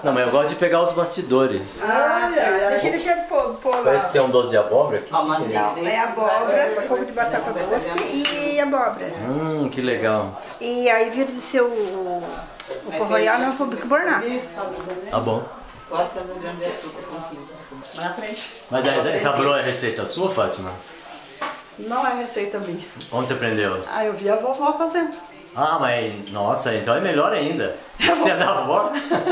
Não, mas eu gosto de pegar os bastidores. Deixa eu pôr lá. Parece que tem um doce de abóbora aqui. Não, é abóbora, pouco de batata doce e abóbora. Que legal. E aí vira de ser o pão royal não foi bicarbonato. Tá bom. Pode ser um grande de açúcar com quilo. Na frente. Mas essa broa é receita sua, Fátima? Não é receita minha. Onde você aprendeu? Ah, eu vi a vovó fazendo. Ah, mas nossa, então é melhor ainda. Você é da avó?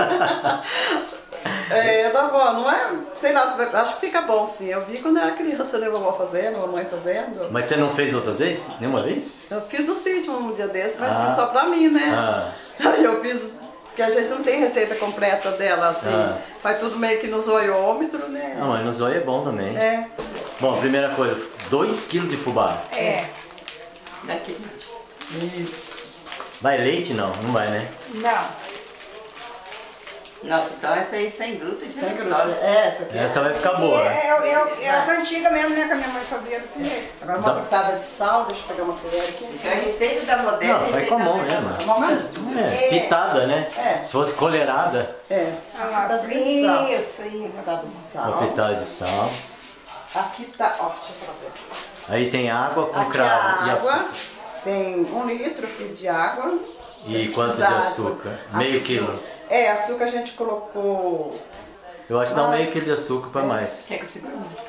É da avó, não é? Sei lá, acho que fica bom sim. Eu vi quando era criança, né, a vovó fazendo, a mãe fazendo. Mas você não fez outras vezes? Nenhuma vez? Eu fiz no sítio um dia desse, mas fiz só pra mim, né? Aí eu fiz, porque a gente não tem receita completa dela, assim. Faz tudo meio que no zoiômetro, né? Não, mas no zóio é bom também. É. Bom, primeira coisa, 2 kg de fubá. É. Daqui. Isso. Vai leite? Não, não vai, né? Não. Nossa, então essa aí sem glúten e sem lactose. É, essa aqui. Essa vai ficar boa. É essa antiga mesmo, né? Que a minha mãe fazia desse jeito. Agora uma pitada de sal, deixa eu pegar uma colher aqui. Então a receita da moderna. Não, vai com a mão mesmo. Uma mão? É, pitada, né? É. Se fosse colherada, É. Ah, lá, Pitada de sal. isso aí. Uma pitada de sal. uma pitada de sal. Aqui tá, ó, deixa eu falar. Aí tem água com Aqui cravo a e água, açúcar. tem 1 litro aqui de água. E Se quanto de precisar açúcar? água. Meio quilo. É, açúcar a gente colocou... Eu acho que dá meio quilo de açúcar para mais. Quer que eu segure?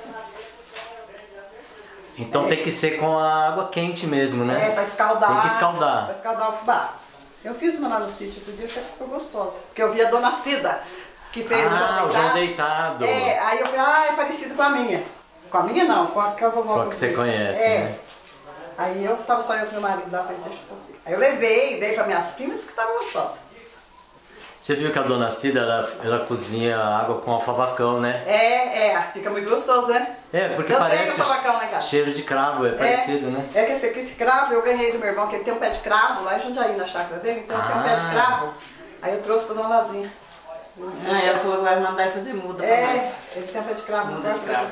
Então tem que ser com a água quente mesmo, né? É, pra escaldar. Tem que escaldar. Pra escaldar o fubá. Eu fiz uma lá no sítio outro dia, até ficou gostosa. Porque eu vi a dona Cida, que fez O João Deitado. É, aí eu falei, é parecido com a minha. Com a minha não, com a que a vovó Com a que você fazia. conhece, É. né? Aí eu tava só eu com meu marido lá, falei, deixa eu fazer. Aí eu levei, dei pra minhas primas que tava gostosa. Você viu que a dona Cida, ela cozinha água com alfavacão, né? Fica muito gostoso, né? É, porque Eu parece tenho alfavacão lá em casa. cheiro de cravo, é parecido, né? É que esse cravo eu ganhei do meu irmão, que ele tem um pé de cravo lá em Jundiaí, na chácara dele, então ele tem um pé de cravo. Aí eu trouxe pra dona Lazinha. Ah, ela falou que vai mandar fazer muda pra nós. Ele tem um pé de cravo, Muda de cravo.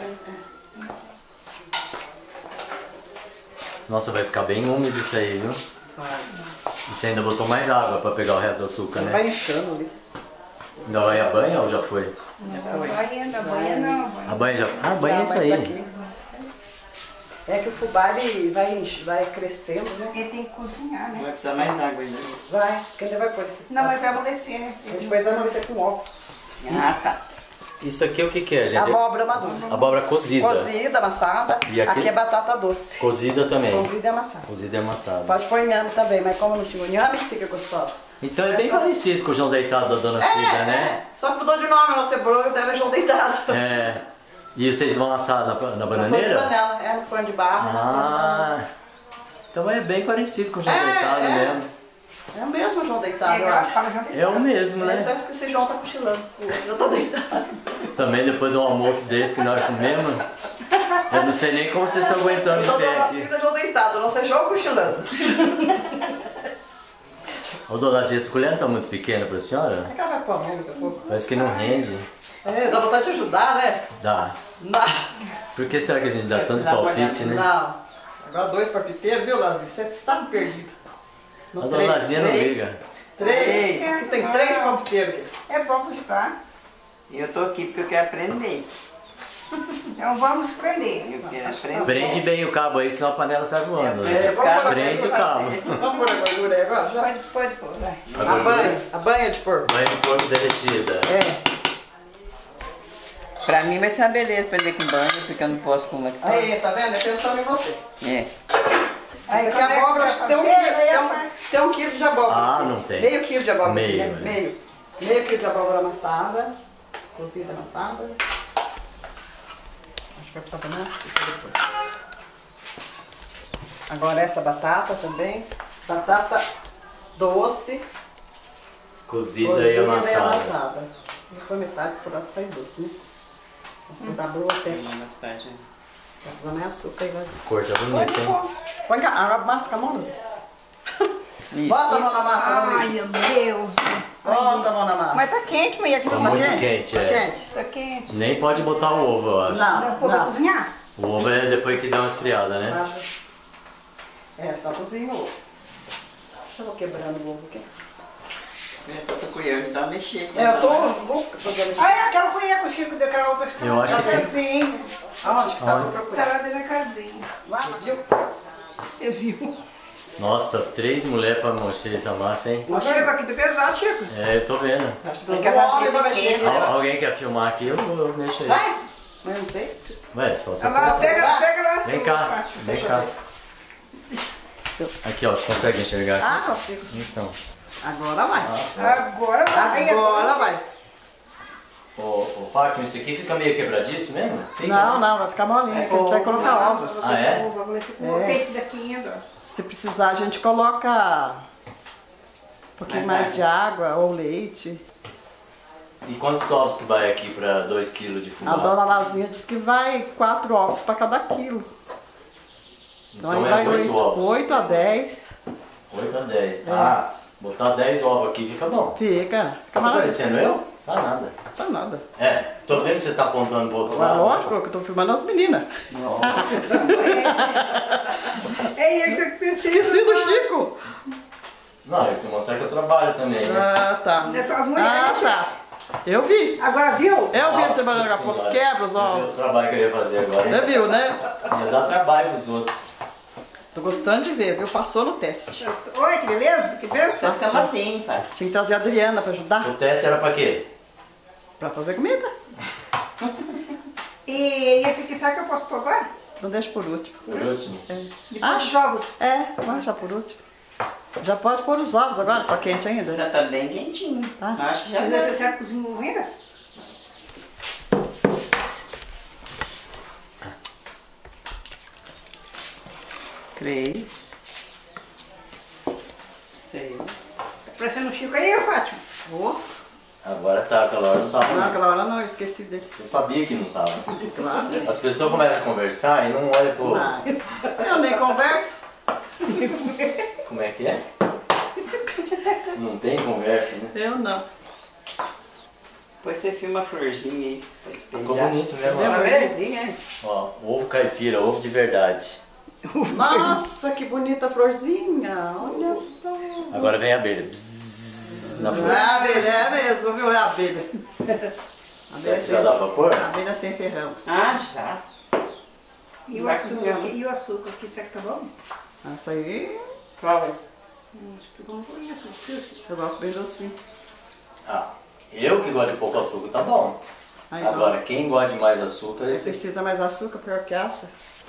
Nossa, vai ficar bem úmido isso aí, viu? E você ainda botou mais água pra pegar o resto do açúcar, né? Vai enchendo ali. Ainda vai a banha ou já foi? Não vai ainda, banha não. A banha já... Ah, a banha é isso aí. É que o fubá ele vai crescendo, né? Ele tem que cozinhar, né? Vai precisar mais água ainda. Vai, porque ele vai pôr esse. Não, mas vai amolecer, né? E depois vai amolecer com ovos. Ah, tá. Isso aqui o que é, gente? Abóbora madura. Abóbora cozida. Cozida, amassada. E aqui é batata doce. Cozida também. Cozida e amassada. Cozida e amassada. Pode pôr inhame também, mas como não tinha o inhame, fica gostosa. Então é bem parecido com o João Deitado da dona Cida, né? Só que mudou de nome, não cebola dela é João Deitado. É. E vocês vão assar na No forno de bananeira? panela, no forno de barro. Então é bem parecido com o João Deitado mesmo. É o mesmo João Deitado, eu Eu acho. falo já É o mesmo, Mas né? acho que esse João tá cochilando. O outro já tá deitado. Também depois de um almoço desse que nós comemos, eu não sei nem como vocês estão aguentando Eu o pé tô aqui. nascida João Deitado, não sei João cochilando. Ô dona Zia, esse colher não tá muito pequena pra senhora? É que ela vai pôr a mão daqui a pouco. Parece que não rende. É, dá vontade de ajudar, né? Dá. Não. Por que será que a gente dá tanto Dá uma palpite, né? Não. Agora 2 palpiteiros, viu, Lazinho? Você tá me perdido. A dona Lazinha não liga. 3. Aqui tem 3 palpiteiros aqui. É bom ajudar. E eu tô aqui porque eu quero aprender. Então vamos prender. Eu quero aprender. Prende bem o cabo aí, senão a panela sai voando. É, vamos pôr a Prende o gordura. cabo. Vamos pôr a gordura aí agora? Já. Pode pôr, vai. A banha de porco. Banha de porco derretida. É. Pra mim vai ser uma beleza aprender com banho, porque eu não posso com lactose. Aí, tá vendo? É pensando em você. É. Aí, Essa aqui é abóbora, acho que tem 1 quilo, tem um quilo de abóbora. Ah, não tem. Meio quilo de abóbora. Meio, né? né? Meio quilo de abóbora amassada. Cozida amassada. Acho que vai precisar também depois. Agora essa batata também. Batata doce. Cozida e amassada. amassada. Se for metade, sobrar você faz doce, né? Você dá boa até. Bastante. Vai precisar mais açúcar aí, vai. Cor tá bonita, hein? Põe a massa com a mão, Luzia. Bota a mão na massa, Ai, Luzia. meu Deus. Bota a mão na massa. Mas tá quente, meia. Tá muito quente, Tá é. quente? Tá quente. Nem pode botar o ovo, eu acho. Não, Vou não. cozinhar? O ovo é depois que dá uma esfriada, né? É, só cozinha o ovo. Deixa eu vou quebrando o ovo aqui. Só que o colher dá mexer. Eu tô fazendo. Ah, é aquela colher que o Chico deu aquela outra Eu acho que tem. casinha. Aonde que tava Tá procurando? lá dentro da casinha. Lá, viu? Você viu? Nossa, 3 mulheres pra mexer essa massa, hein? Olha, aqui tá pesado, Chico. É, eu tô vendo. Tem que homem pra mexer aqui. Alguém quer filmar aqui? Eu mexo aí. Vai? Mas eu não sei. Vai, só você. Olha lá, pega lá. Vem seu cá, Fátima. vem cá. Aqui, ó, você consegue enxergar aqui? Ah, consigo. Então. Agora vai. Agora vai. Agora vai. Ô, Fátima, isso aqui fica meio quebradiço mesmo? Fica, Não, né? não, vai ficar molinho, que a gente vai colocar ovos. Ah, é? Vamos ver se coloca esse daqui ainda. Se precisar, a gente coloca um pouquinho mais de água ou leite. E quantos ovos que vai aqui pra 2 kg de A fubá? dona Lazinha disse que vai 4 ovos para cada quilo. Então aí é vai 8 ovos. 8 a 10. 8 a 10. Ah, botar 10 ovos aqui fica bom. Fica Tá maravilhoso. parecendo eu? Tá nada. Tá nada. É, tô vendo que você tá apontando pro outro Mas lado. lógico que eu tô filmando as meninas. É ele que precisa. Esqueci do Chico. Não, eu tenho que mostrar que eu trabalho também, né? Ah, tá. Dessas mulheres. Ah, tá. Eu vi. Agora viu? Eu vi Nossa você trabalhando daqui a pouco. Senhora. Quebra os Você viu ovos. o trabalho que eu ia fazer agora. Você viu, né? Ia dar trabalho pros outros. Tô gostando de ver, viu? Passou no teste. Olha que beleza, que Nós benção. estamos assim, pai. Tinha que trazer a Adriana pra ajudar. O teste era pra quê? Pra fazer comida. E esse aqui, sabe que eu posso pôr agora? Não deixa por último. Por último. Depois dos ovos. É, vamos deixar por último. Já pode pôr os ovos agora, tá quente ainda? Já tá bem quentinho. Tá. Acho que já Você sabe cozinhar ainda? Três. 6. Tá parecendo um Chico aí, Fátima. Oh. Agora tá, aquela hora não tava. Não, aquela hora não, eu esqueci dele. Eu sabia que não tava. Claro. As pessoas começam a conversar e não olham pro... Ah, eu nem converso. Como é que é? Não tem conversa, né? Eu não. Depois você filma a florzinha aí. Pra Ficou espejar. bonito mesmo. Uma ó. belezinha. Ó, ovo caipira, ovo de verdade. Nossa, que bonita florzinha. Olha só. Agora vem a abelha. Bzzz, na flor. É a abelha, é mesmo, viu? É a abelha. A abelha Já dá pra pôr? A abelha sem ferrão. Ah, já. E o Vai açúcar cozinhar. aqui, e o açúcar aqui, será que tá bom? Essa aí Prova. Acho que vamos pôr isso. eu gosto bem docinho. Ah, eu que gosto de pouco açúcar, tá bom. Aí, Agora, quem gosta de mais açúcar, ó, esse... precisa mais açúcar, pior que assa.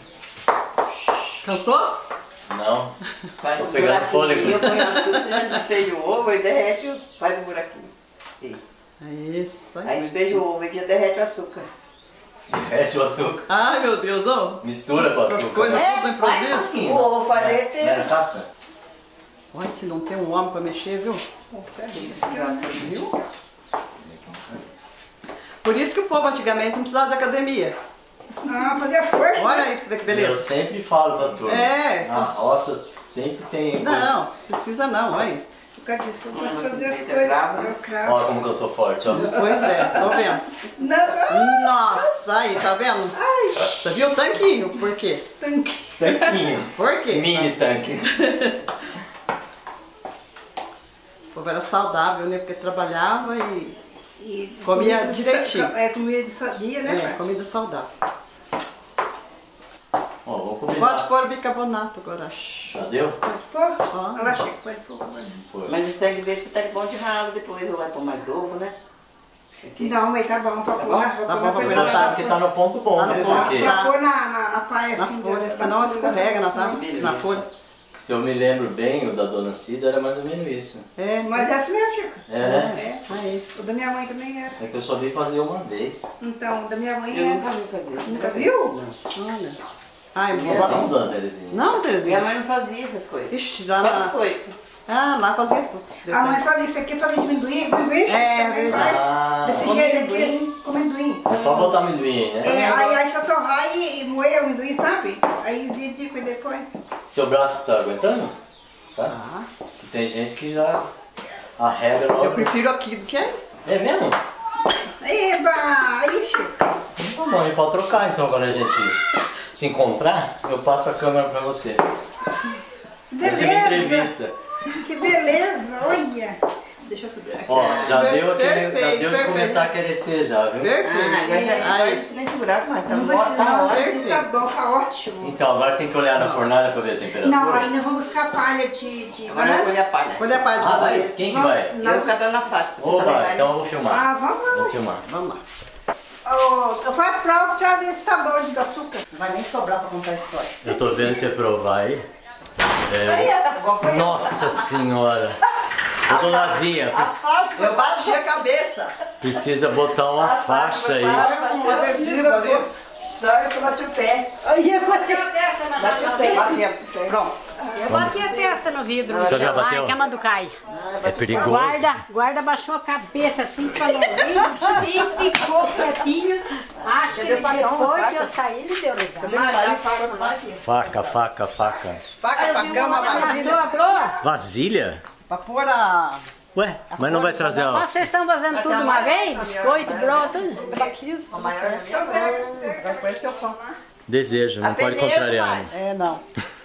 Cansou? Não. Faz Tô um pegando buraquinho fôlego. aí, eu ponho açúcar, você já despeja o ovo e derrete, faz um buraquinho. Aí. É isso Aí despeja o ovo e já derrete o açúcar. Derrete o açúcar. Ai, meu Deus, não. Mistura com açúcar. Essas coisas tudo improviso. O ovo fazer Não ter. era casca? Olha, se não tem um homem pra mexer, viu? Viu? Por isso que o povo antigamente não precisava de academia. Ah, fazer força. Olha aí pra você ver que Eu beleza. sempre falo pra turma. É. A roça sempre tem... Não, precisa não, olha aí. Por causa disso que eu Não, gosto de mas fazer as você coisas. crava, né? Eu cravo. Olha como que eu sou forte, ó. Pois é, tô vendo. Não, Nossa, aí, tá vendo? Você viu o tanquinho? Por quê? tanque. Tanquinho. Por quê? Mini tanque. O povo era saudável, né? Porque trabalhava e E Comia direitinho. É, comida de sadia, né? é, comida saudável. Ó, vamos combinar. Pode pôr bicarbonato agora. Já deu? Pode pôr? Ó. Olha lá, Chico, pode pôr. Foi. Mas você tem que ver se tá bom de ralo depois, ou vai pôr mais ovo, né? Aqui. Não, mas tá bom pra Tá pôr. bom? Mas Tá bom pra Você pôr já na sabe que tá no ponto bom, Tá né? no ponto. Porque Pra pôr na palha Na assim. folha, da senão folha, escorrega na assim. tábua, na folha. se eu me lembro bem, o da Dona Cida era mais ou menos isso. É, Mas é assim mesmo, Chico. É, né? aí. O da minha mãe também era. É que eu só vi fazer uma vez. Então, o da minha mãe Eu era. nunca vi fazer. Nunca viu? Não. Olha. Ai, Minha vovó. Não, Dona Terezinha. Não, Minha Terezinha. mãe não fazia essas coisas. Ixi, lá Só na... biscoito. Ah, lá fazia tudo. A mãe fazia isso aqui, fazia de amendoim. Amendoim, Chico, É, também verdade. faz. Desse Com jeito amendoim. aqui, com amendoim. É só botar amendoim aí, né? É, aí só torrar e moer o amendoim, sabe? Aí dividir e depois. Seu braço tá aguentando? Tá? Ah, E tem gente que já arrega logo. eu prefiro aqui do que aí. É mesmo? Eba! Aí, Chico. Tá bom, a gente pode trocar então quando a gente se encontrar, eu passo a câmera pra você. Vai ser uma entrevista. Que beleza, olha. Deixa eu subir aqui. Ó, já deu Perfeito, de começar a querer já, viu? Perfeito. Agora não precisa nem segurar mais. Tá Não vai ser tá não, ótimo. tá bom, tá ótimo. Então, agora tem que olhar na fornalha pra ver a temperatura. Não, aí nós vamos buscar palha de Agora eu vou colher a palha. Olha a parte Ah, vai? de Quem que vai? Eu com a dona Fátima. Oba, então eu vou filmar. Ah, vamos. Vou filmar. Vamos lá. Eu faço prova pra ver se tá bom de açúcar. Não vai nem sobrar pra contar a história. Eu tô vendo você provar aí. Nossa senhora! Ô, donazinha, Eu bati a cabeça. precisa botar uma faixa aí. Um adesivo ali. Sorte que eu bati o pé. Aí eu vou Bati o pé. Batemos. Pronto. Eu bati a testa no vidro. Você já bateu? Ai, cama do Caio. É perigoso. Guarda baixou a cabeça assim, falou, e ficou quietinho. Acho que depois que eu saí, ele deu risada. Faca. Faca, facão, uma vasilha. Passou a broa. Vasilha? Pra pôr a... Ué, mas não vai trazer a... Mas vocês estão fazendo tudo uma vez? Biscoito, broa, tudo? Braquis. Vai pôr seu pão. Desejo, não pode contrariar. É, não.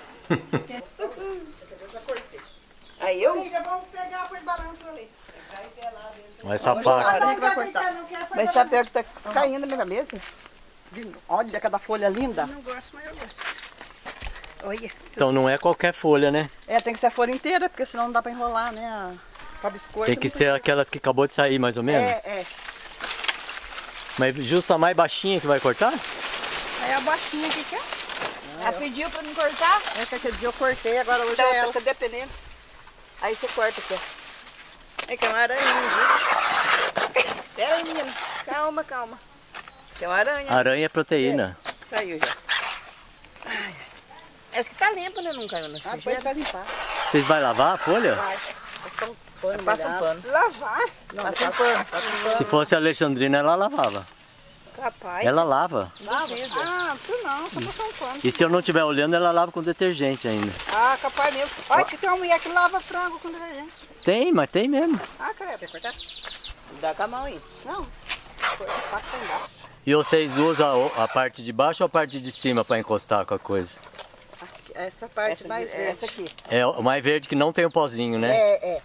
Aí eu... Vamos pegar, foi balanço ali. Essa faca. Quem que vai cortar? Mas chapéu que tá caindo na minha cabeça. Olha cada folha linda. Não gosto, mas eu gosto. Olha. Então não é qualquer folha, né? É, tem que ser a folha inteira, porque senão não dá pra enrolar, né? Pra biscoito. Tem que ser aquelas que acabou de sair, mais ou menos. É. Mas justo a mais baixinha que vai cortar? Aí a baixinha aqui quer. Ela pediu pra me cortar. É que aquele dia eu cortei, agora hoje Então, é ela. tá dependendo. Aí você corta aqui, ó. É que é uma aranha, viu? Pera aí, menina. Calma. Tem uma aranha. Aranha é proteína. Saiu já. Ai. Essa que tá limpa, né? Não caiu na Depois sujeira. vai limpar. Vocês vão lavar a folha? Passa um pano. Lavar? Passa um pano. Se fosse a Alexandrina, ela lavava. Capaz. Ela lava. Ah, tu não, só passar um pano. E se eu não estiver olhando, ela lava com detergente ainda. Ah, capaz mesmo. Olha, que tem uma mulher que lava frango com detergente. Tem, mas tem mesmo. Ah, credo. Quer cortar? Dá com a mão aí. Não. Passa embaixo. E vocês usam a parte de baixo ou a parte de cima para encostar com a coisa? Essa parte mais verde. Essa aqui. É o mais verde que não tem o pozinho, né? É.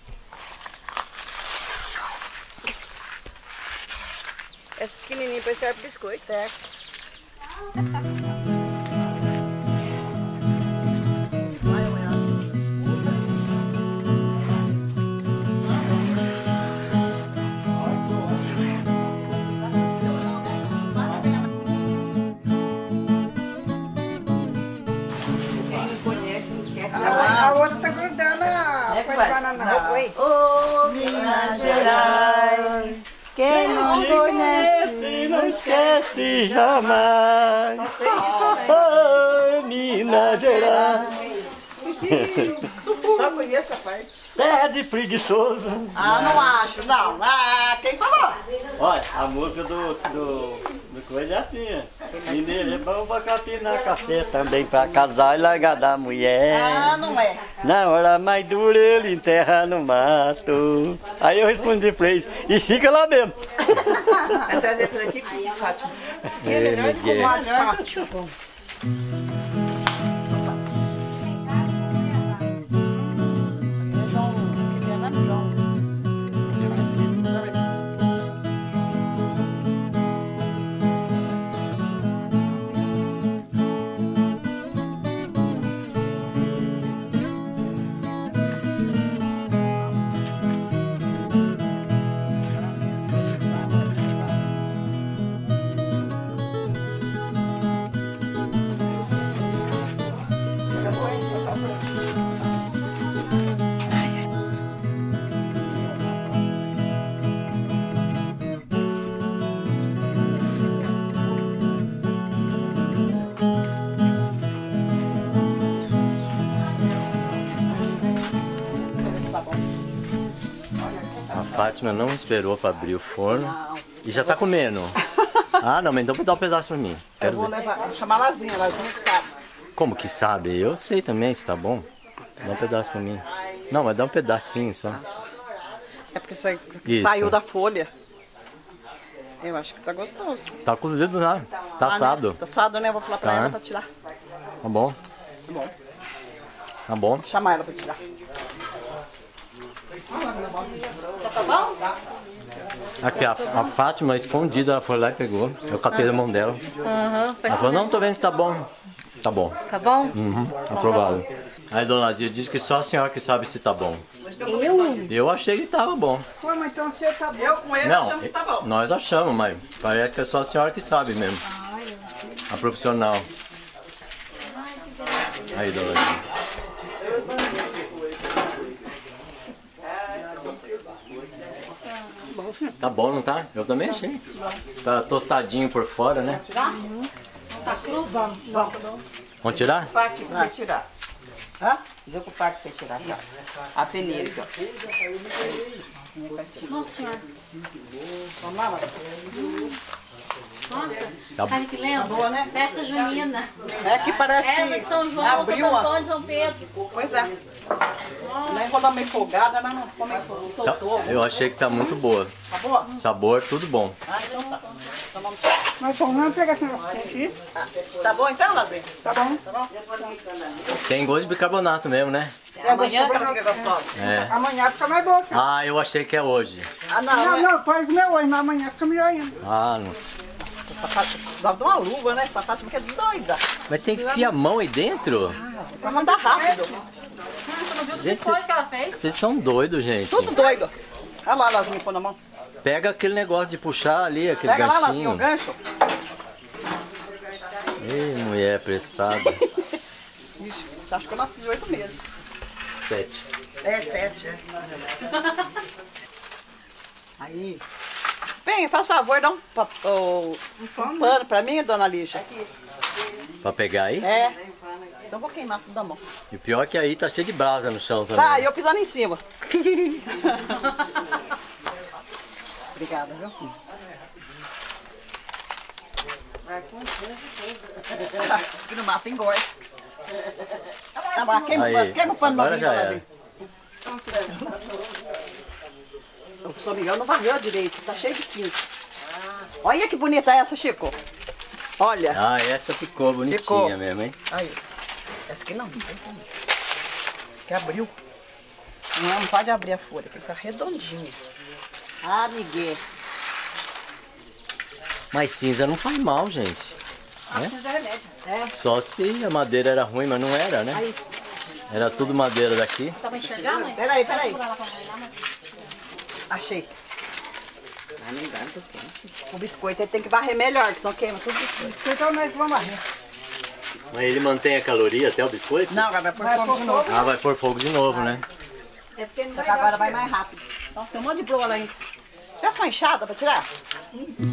Essa pequenininha pra serve pro biscoito. Certo. A outra tá grudando a folha de banana na roupa aí. Ô, Minas Gerais. Quem não conhece, não esquece jamais. Oh, Minas Gerais. Só conheço essa parte. Terra de preguiçoso. Ah, não acho, não. Ah, quem falou? Olha, a música do coisa é assim. Mineiro é bom pra capinar café, também pra casar e largar da mulher. Ah, não é. Na hora mais dura ele enterra no mato. Aí eu respondi pra eles, e fica lá dentro. Vai trazer pra aqui, Fátima. É, Miguel. A Fátima não esperou para abrir o forno e já tá comendo. Ah, não, mas então dá um pedaço pra mim. Eu Quero vou ver. levar, chamar a Lazinha que sabe. Como que sabe? Eu sei também se tá bom. Dá um pedaço pra mim. Não, mas dá um pedacinho só. É porque Isso. saiu da folha. Eu acho que tá gostoso. Tá cozido já. Tá assado. Né? Tá assado, né? Eu vou falar pra Tá. ela pra tirar. Tá bom. Tá bom. Tá bom. Vou chamar ela pra tirar. Já tá bom? Aqui, a Fátima escondida, ela foi lá e pegou. Eu catei na mão dela. Ela falou, não, tô vendo que tá bom. Tá bom. Tá bom? Uhum, aprovado. Aí Dona Lazia disse que só a senhora que sabe se tá bom. Eu achei que tava bom. Pô, mas então você tá bom. Eu com ele Não, achando que tá bom. nós achamos, mas parece que é só a senhora que sabe mesmo. A profissional. Aí, Dona Lazia. Tá bom, não tá? Eu também achei. Tá tostadinho por fora, né? Tá cru? Vamos tirar? O parque pra você tirar. Hã? Diz o parque pra você tirar, tá? A peneira aqui, ó. Nossa senhora. Vamos lá, Nossa, Tá sabe que lembra? Boa, né? Festa junina. É que parece Essa de São João, abriu Santo uma... Antônio, São Pedro. Pois é. Nem vou dar uma empolgada, mas não como é que Tá, soltou. eu achei que tá muito boa. Tá boa? Sabor, tudo bom. Ah, então tá. Então vamos... Mas bom, não pega essa nossa aqui. Tá bom então, Lazinha? Tá bom? Tem gosto de bicarbonato mesmo, né? Amanhã que ela fica gostosa. É. Amanhã fica mais boa. Ah, eu achei que é hoje. Ah, não, Não, é... não, pode comer hoje, mas amanhã fica melhor ainda. Ah, não sei. Dá uma luva, né? Essa Fátima que é doida. Mas você enfia a mão aí dentro? Pra mandar rápido. Gente, Biscoito que ela fez. vocês são doidos, gente. Tudo doido. Olha lá, Lazinha, põe na mão. Pega aquele negócio de puxar ali, aquele Pega lá, Lazinha, o ganchinho. gancho. Ei, mulher apressada. Ixi, você acha que eu nasci de 8 meses? 7. É, 7, é. Aí. Bem, faz favor, dá um pano pra mim, dona Lígia. Pra pegar aí? É. Então eu vou queimar tudo da mão. E o pior é que aí tá cheio de brasa no chão também. Tá, e eu pisando em cima. Obrigada, viu? Se não mata, engorda. Tá bom, queima o pano agora novinho, já era. Lazinha. O seu Miguel não varreu direito, tá cheio de cinza. Olha que bonita essa, Chico. Olha. Ah, essa ficou bonitinha Ficou. mesmo, hein? Aí. Essa aqui não tem como. Que abriu. Não pode abrir a folha, tem que ficar redondinha. Ah, Miguel. Mas cinza não faz mal, gente. Né? É. Só se a madeira era ruim, mas não era, né? Aí. Era tudo madeira daqui. Dá pra enxergar, mãe? Peraí. Segurar lá pra mãe, lá, mãe. Achei. Ah, não dá, tô quente. O biscoito aí tem que varrer melhor, que senão queima tudo biscoito. Então nós vamos varrer. Mas ele mantém a caloria até o biscoito? Não, agora vai pôr fogo de novo. Ah, vai pôr fogo de novo, né? É porque não Só que agora vai mais rápido. Então, tem um monte de broa lá ainda. Peça uma enxada pra tirar?